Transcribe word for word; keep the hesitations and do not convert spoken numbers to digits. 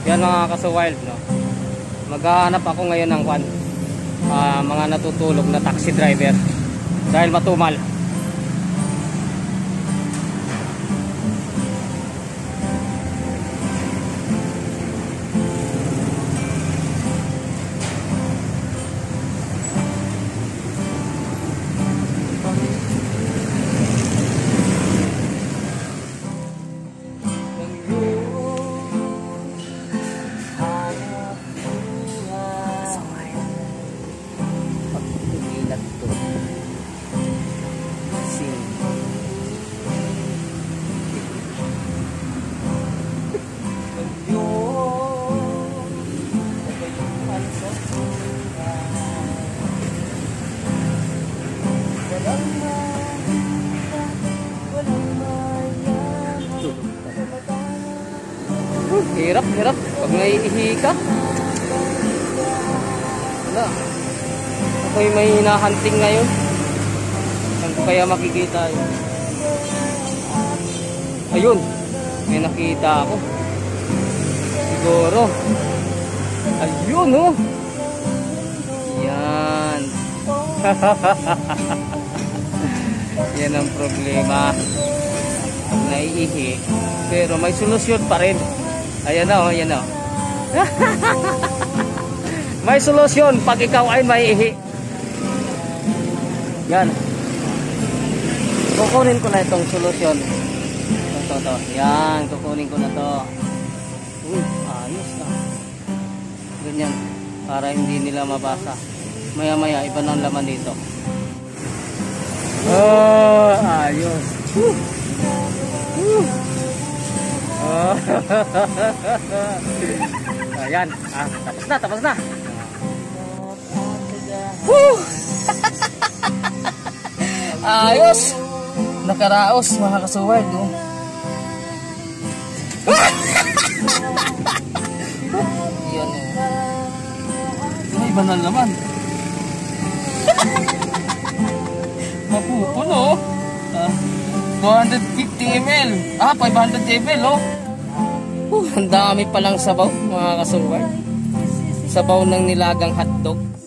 Yan mga kasuwild, no? Maghahanap ako ngayon ng kwan, uh, mga natutulog na taxi driver dahil matumal. Hirap, hirap. Pag naiihi ka. Wala. Ako'y may hinahunting ngayon. Saan ko kaya makikita yun? Ayun. May nakita ako. Siguro. Ayun, oh. Yan. Yan ang problema. Pag naiihi. Pero may solusyon pa rin. Ayan na, oh, ayan na. May solusyon pag ikaw ay maiihi. Yan. Kukunin ko na itong solusyon. Ito, ito. Yan, kukunin ko na to. Uy, ayos na. Ganyan. Para hindi nila mabasa. Maya maya, iba ng laman dito. Oh, ayos. Woo! Woo! Oh. Ayan, ah, tapos na, tapos na. Woo! Ayos. Nakaraos mga kasuward, no? Yan, oh. May iba na naman. Mapupuno. Ah, two hundred fifty milliliters. Ah, five hundred milliliters, oh. Uh, ang dami palang sabaw, mga kasuward. Sabaw ng nilagang hotdog.